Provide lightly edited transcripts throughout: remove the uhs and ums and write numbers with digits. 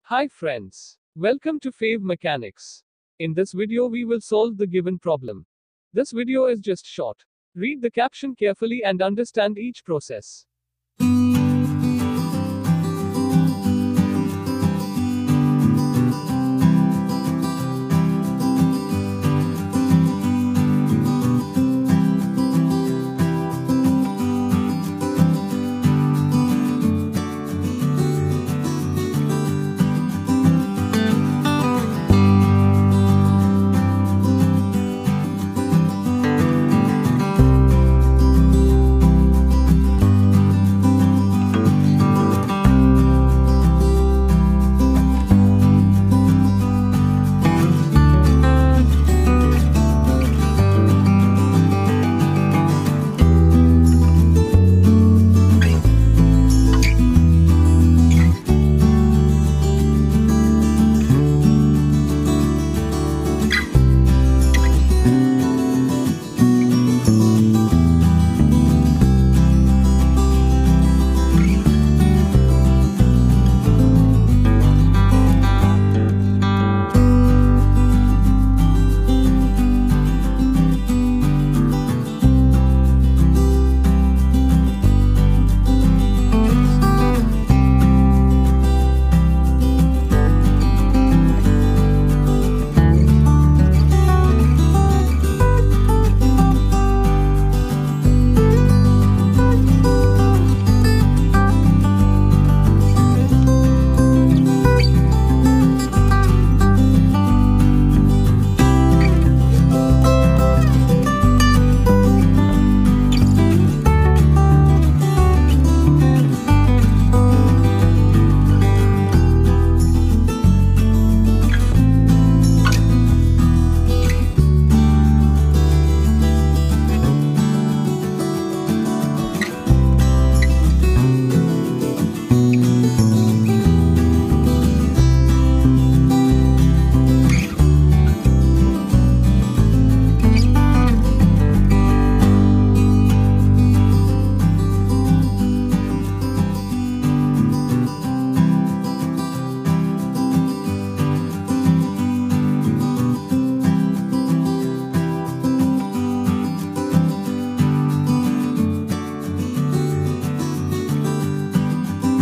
Hi friends. Welcome to Fave Mechanics. In this video we will solve the given problem. This video is just short. Read the caption carefully and understand each process.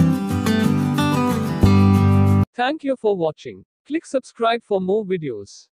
Thank you for watching. Click subscribe for more videos.